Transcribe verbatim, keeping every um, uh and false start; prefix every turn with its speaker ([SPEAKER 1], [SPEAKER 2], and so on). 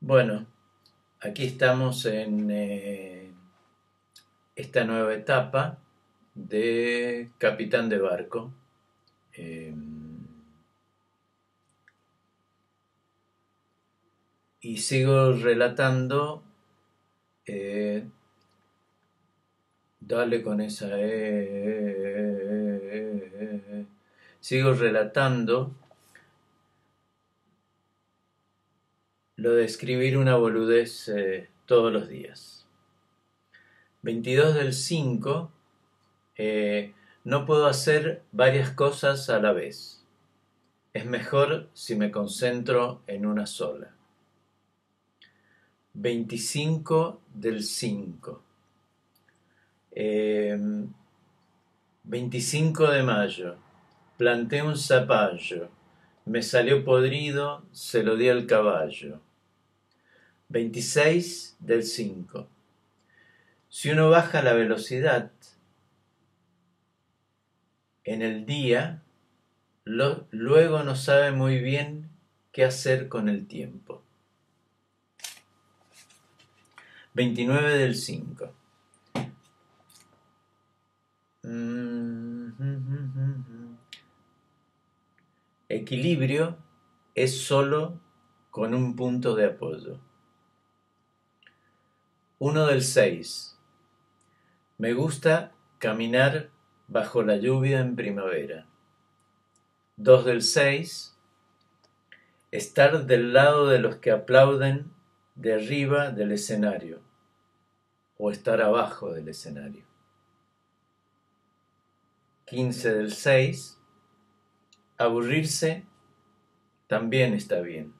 [SPEAKER 1] Bueno, aquí estamos en eh, esta nueva etapa de capitán de barco. Eh, y sigo relatando, eh, dale con esa, eh, eh, eh, eh, sigo relatando lo de escribir una boludez eh, todos los días. veintidós del cinco, eh, no puedo hacer varias cosas a la vez. Es mejor si me concentro en una sola. veinticinco del cinco. Eh, veinticinco de mayo. Planté un zapallo. Me salió podrido, se lo di al caballo. veintiséis del cinco. Si uno baja la velocidad en el día, lo, luego no sabe muy bien qué hacer con el tiempo. veintinueve del cinco. Equilibrio es solo con un punto de apoyo. uno del seis. Me gusta caminar bajo la lluvia en primavera. dos del seis. Estar del lado de los que aplauden de arriba del escenario o estar abajo del escenario. quince del seis. Aburrirse también está bien.